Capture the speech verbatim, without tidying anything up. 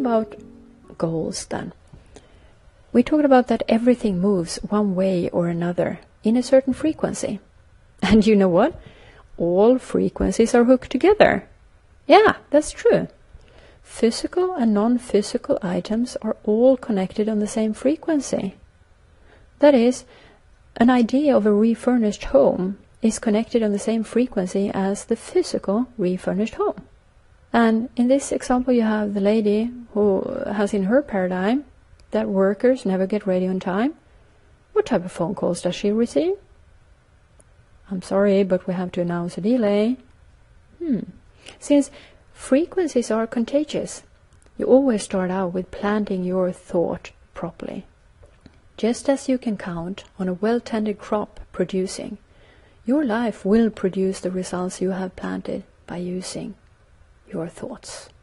about goals then. We talked about that everything moves one way or another in a certain frequency. And you know what? All frequencies are hooked together. Yeah, that's true. Physical and non-physical items are all connected on the same frequency. That is, an idea of a refurnished home is connected on the same frequency as the physical refurnished home. And in this example you have the lady who has in her paradigm that workers never get ready on time. What type of phone calls does she receive? I'm sorry, but we have to announce a delay. Hmm. Since frequencies are contagious, you always start out with planting your thought properly. Just as you can count on a well-tended crop producing, your life will produce the results you have planted by using your thoughts.